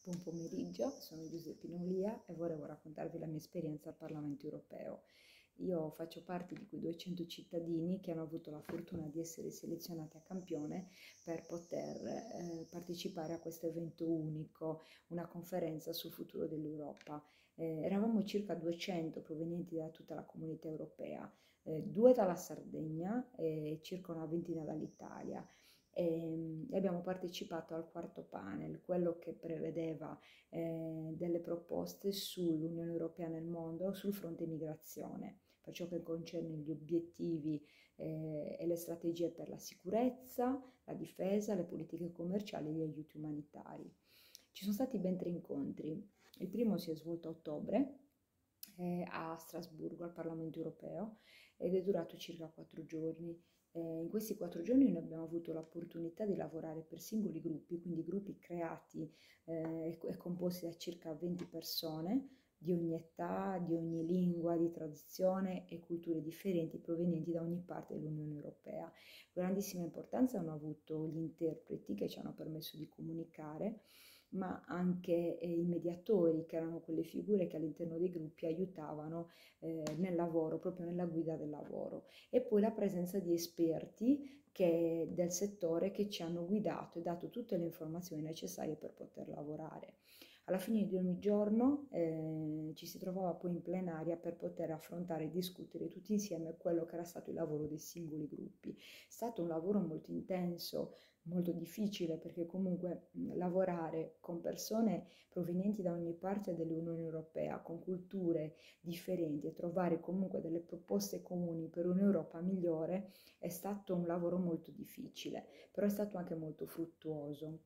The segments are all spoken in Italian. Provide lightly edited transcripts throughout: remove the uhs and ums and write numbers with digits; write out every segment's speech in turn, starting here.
Buon pomeriggio, sono Giuseppina Olia e volevo raccontarvi la mia esperienza al Parlamento europeo. Io faccio parte di quei 200 cittadini che hanno avuto la fortuna di essere selezionati a campione per poter partecipare a questo evento unico, una conferenza sul futuro dell'Europa. Eravamo circa 200 provenienti da tutta la comunità europea, due dalla Sardegna e circa una ventina dall'Italia. E abbiamo partecipato al quarto panel, quello che prevedeva delle proposte sull'Unione Europea nel mondo sul fronte migrazione, per ciò che concerne gli obiettivi e le strategie per la sicurezza, la difesa, le politiche commerciali e gli aiuti umanitari. Ci sono stati ben 3 incontri. Il primo si è svolto a ottobre a Strasburgo, al Parlamento europeo, ed è durato circa 4 giorni. In questi 4 giorni noi abbiamo avuto l'opportunità di lavorare per singoli gruppi, quindi gruppi creati e composti da circa 20 persone di ogni età, di ogni lingua, di tradizione e culture differenti provenienti da ogni parte dell'Unione Europea. Grandissima importanza hanno avuto gli interpreti che ci hanno permesso di comunicare, ma anche i mediatori, che erano quelle figure che all'interno dei gruppi aiutavano nel lavoro, proprio nella guida del lavoro. E poi la presenza di esperti del settore che ci hanno guidato e dato tutte le informazioni necessarie per poter lavorare. Alla fine di ogni giorno ci si trovava poi in plenaria per poter affrontare e discutere tutti insieme quello che era stato il lavoro dei singoli gruppi. È stato un lavoro molto intenso, molto difficile, perché comunque lavorare con persone provenienti da ogni parte dell'Unione Europea, con culture differenti, e trovare comunque delle proposte comuni per un'Europa migliore è stato un lavoro molto difficile, però è stato anche molto fruttuoso.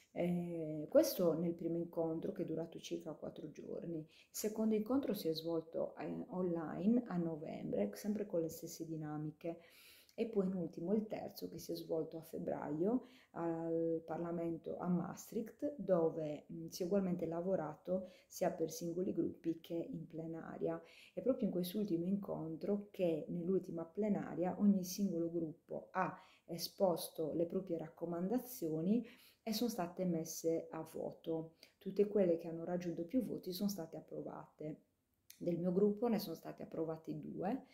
Questo nel primo incontro, che è durato circa 4 giorni. Il secondo incontro si è svolto online a novembre, sempre con le stesse dinamiche. E poi in ultimo il terzo, che si è svolto a febbraio al Parlamento a Maastricht, dove si è ugualmente lavorato sia per singoli gruppi che in plenaria. È proprio in quest'ultimo incontro che nell'ultima plenaria ogni singolo gruppo ha esposto le proprie raccomandazioni e sono state messe a voto. Tutte quelle che hanno raggiunto più voti sono state approvate. Del mio gruppo ne sono state approvate due.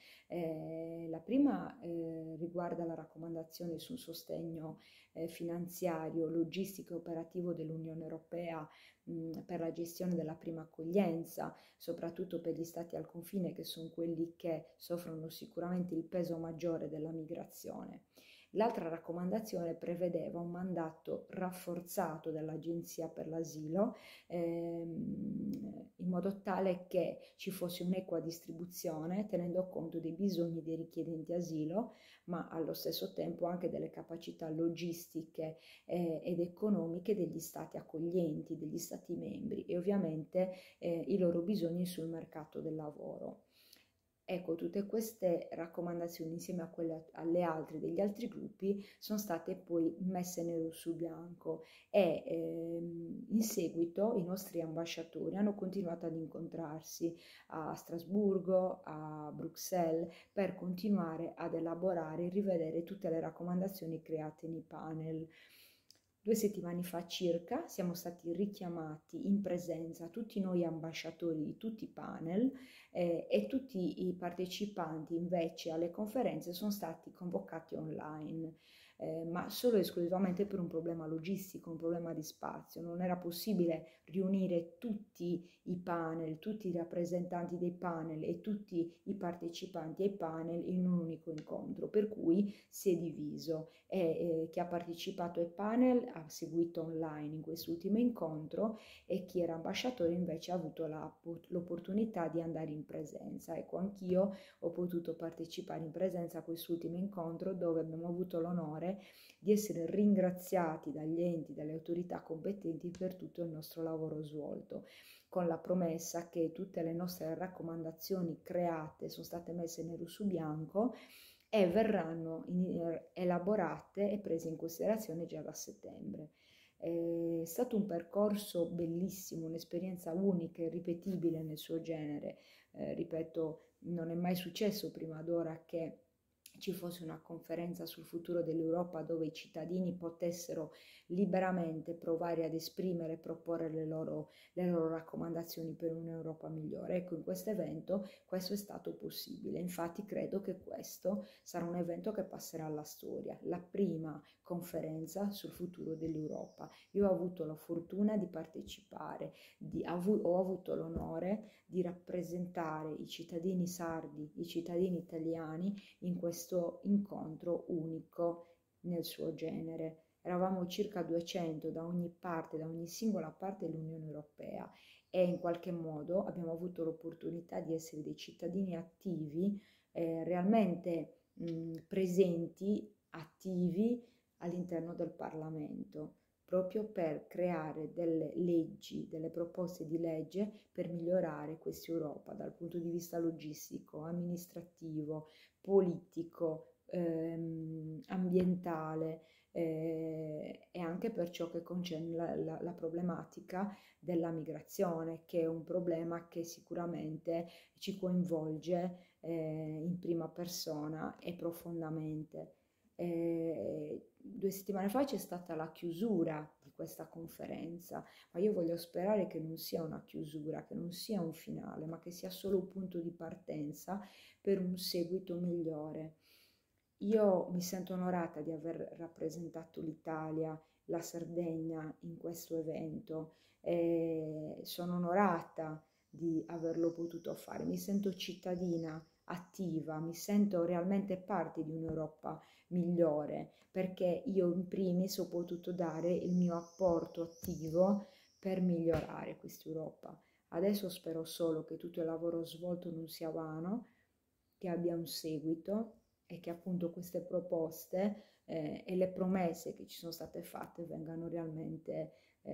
La prima riguarda la raccomandazione sul sostegno finanziario, logistico e operativo dell'Unione Europea per la gestione della prima accoglienza, soprattutto per gli stati al confine, che sono quelli che soffrono sicuramente il peso maggiore della migrazione. L'altra raccomandazione prevedeva un mandato rafforzato dell'Agenzia per l'asilo, in modo tale che ci fosse un'equa distribuzione tenendo conto dei bisogni dei richiedenti asilo, ma allo stesso tempo anche delle capacità logistiche ed economiche degli stati accoglienti, degli stati membri, e ovviamente i loro bisogni sul mercato del lavoro. Ecco, tutte queste raccomandazioni, insieme a quelle alle altre degli altri gruppi, sono state poi messe nero su bianco, e in seguito i nostri ambasciatori hanno continuato ad incontrarsi a Strasburgo, a Bruxelles, per continuare ad elaborare e rivedere tutte le raccomandazioni create nei panel. 2 settimane fa circa siamo stati richiamati in presenza, tutti noi ambasciatori di tutti i panel, e tutti i partecipanti invece alle conferenze sono stati convocati online, ma solo e esclusivamente per un problema logistico, un problema di spazio. Non era possibile riunire tutti i panel, tutti i rappresentanti dei panel e tutti i partecipanti ai panel in un unico incontro, per cui si è diviso, e chi ha partecipato ai panel ha seguito online in quest'ultimo incontro, e chi era ambasciatore invece ha avuto l'opportunità di andare in presenza. Ecco, anch'io ho potuto partecipare in presenza a quest'ultimo incontro, dove abbiamo avuto l'onore di essere ringraziati dagli enti, dalle autorità competenti per tutto il nostro lavoro svolto, con la promessa che tutte le nostre raccomandazioni create sono state messe nero su bianco e verranno elaborate e prese in considerazione già da settembre. È stato un percorso bellissimo, un'esperienza unica e irripetibile nel suo genere. Ripeto, non è mai successo prima d'ora che ci fosse una conferenza sul futuro dell'Europa dove i cittadini potessero liberamente provare ad esprimere e proporre le loro raccomandazioni per un'Europa migliore. Ecco, in questo evento questo è stato possibile. Infatti credo che questo sarà un evento che passerà alla storia, la prima conferenza sul futuro dell'Europa. Io ho avuto la fortuna di partecipare, ho avuto l'onore di rappresentare i cittadini sardi, i cittadini italiani in questo incontro unico nel suo genere. Eravamo circa 200 da ogni parte, da ogni singola parte dell'Unione Europea, e in qualche modo abbiamo avuto l'opportunità di essere dei cittadini attivi, realmente presenti, attivi all'interno del Parlamento, proprio per creare delle leggi, delle proposte di legge per migliorare questa Europa dal punto di vista logistico, amministrativo, politico, ambientale, e anche per ciò che concerne la problematica della migrazione, che è un problema che sicuramente ci coinvolge in prima persona e profondamente. 2 settimane fa c'è stata la chiusura di questa conferenza, ma io voglio sperare che non sia una chiusura, che non sia un finale, ma che sia solo un punto di partenza per un seguito migliore. Io mi sento onorata di aver rappresentato l'Italia, la Sardegna in questo evento, e sono onorata di averlo potuto fare. Mi sento cittadina attiva, mi sento realmente parte di un'Europa migliore, perché io in primis ho potuto dare il mio apporto attivo per migliorare quest'Europa. Adesso spero solo che tutto il lavoro svolto non sia vano, che abbia un seguito e che appunto queste proposte e le promesse che ci sono state fatte vengano realmente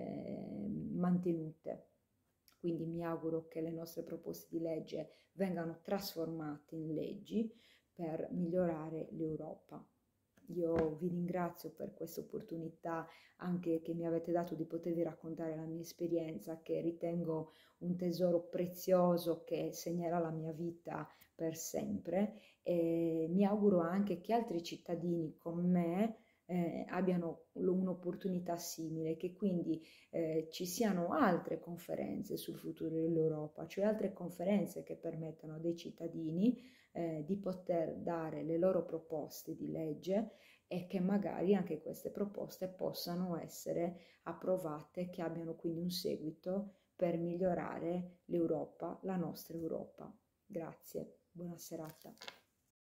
mantenute. Quindi mi auguro che le nostre proposte di legge vengano trasformate in leggi per migliorare l'Europa. Io vi ringrazio per questa opportunità anche che mi avete dato di potervi raccontare la mia esperienza, che ritengo un tesoro prezioso che segnerà la mia vita per sempre, e mi auguro anche che altri cittadini con me abbiano un'opportunità simile, che quindi ci siano altre conferenze sul futuro dell'Europa, cioè altre conferenze che permettano a dei cittadini di poter dare le loro proposte di legge, e che magari anche queste proposte possano essere approvate, che abbiano quindi un seguito per migliorare l'Europa, la nostra Europa. Grazie, buona serata.